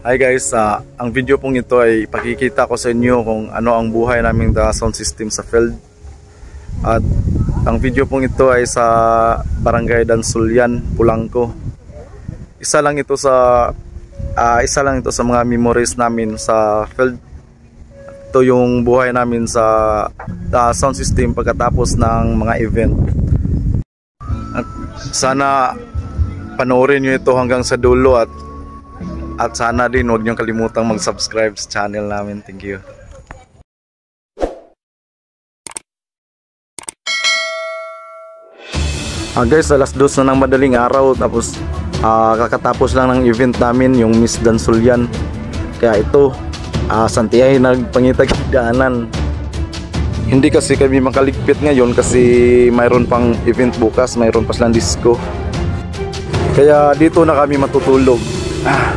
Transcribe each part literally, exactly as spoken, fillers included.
Hi guys, uh, ang video pong ito ay ipakikita ko sa inyo kung ano ang buhay naming the sound system sa field. At ang video pong ito ay sa Barangay Dansulyan, Pulangco. Isa lang ito sa uh, isa lang ito sa mga memories namin sa field. Ito yung buhay namin sa uh, sound system pagkatapos ng mga event. At sana panoorin nyo ito hanggang sa dulo at At sana din huwag niyong kalimutang mag-subscribe sa channel namin. Thank you. Ah guys, alas dos na ng madaling araw. Tapos ah, kakatapos lang ng event namin, yung Miss Dansulyan. Kaya ito, ah, Santiay nagpangitag-daanan. Hindi kasi kami makaligpit ngayon kasi mayroon pang event bukas, mayroon pa silang disco. Kaya dito na kami matutulog. Ah.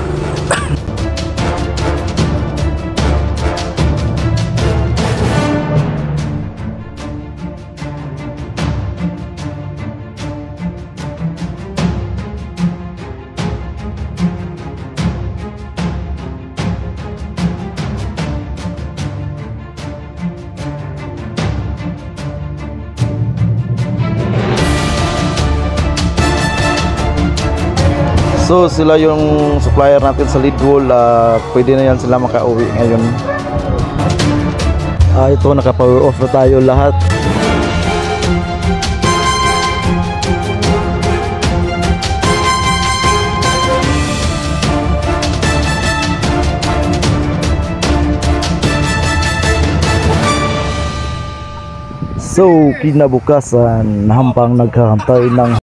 So sila yung supplier natin sa lead wall, uh, pwede na yan sila makauwi ngayon. Uh, ito naka-power off na tayo lahat. So kinabukasan, hampang nagkakantay ng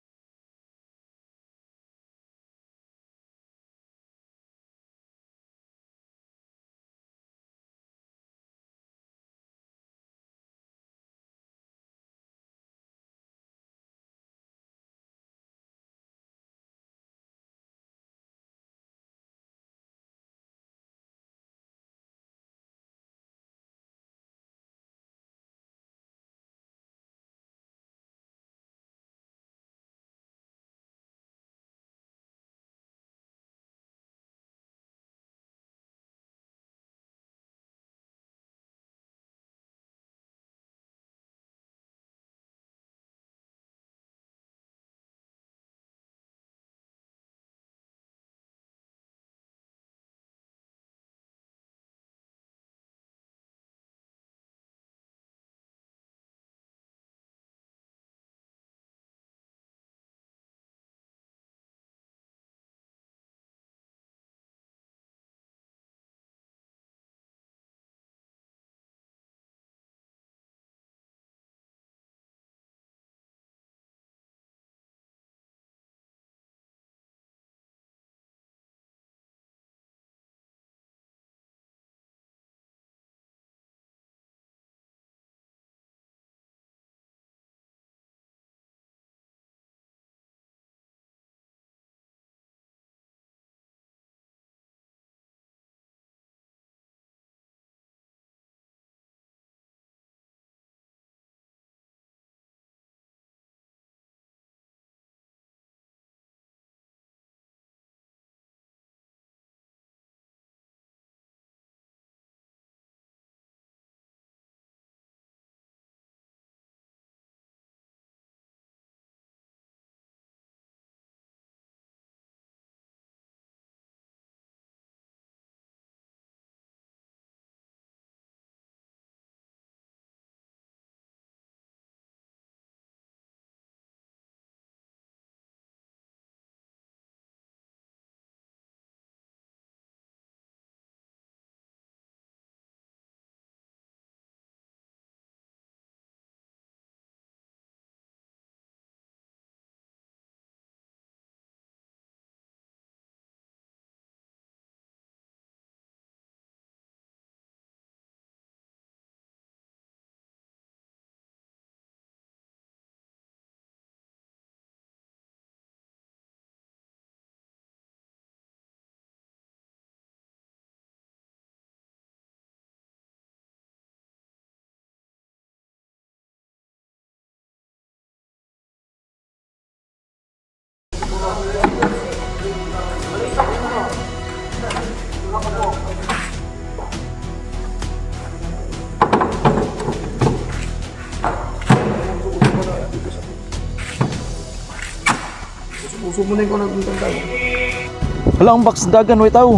Susumunay ko na kung tanda. Wala ang box dagan, wait tao.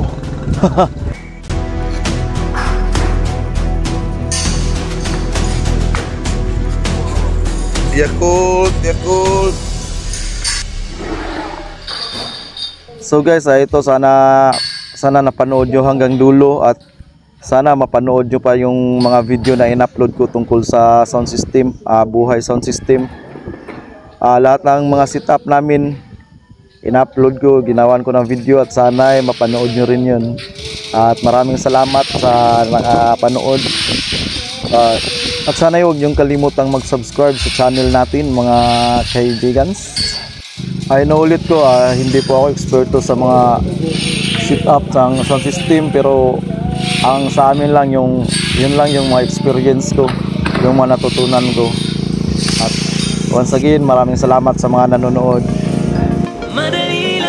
Yakult, Yakult. So guys, ah, ito sana sana napanood nyo hanggang dulo at sana mapanood nyo pa yung mga video na in-upload ko tungkol sa sound system, uh, buhay sound system. Uh, lahat ng mga setup namin in-upload ko, ginawan ko ng video at sana ay mapanood nyo rin yun. At maraming salamat sa nakapanood. Uh, at sana huwag nyo kalimutang mag-subscribe sa channel natin mga kaibigans. Ay naulit ko, uh, hindi po ako eksperto sa mga setup ng sound system, pero ang sa amin lang yung yun lang yung mga experience ko, yung mga natutunan ko. At once again, maraming salamat sa mga nanonood. Madali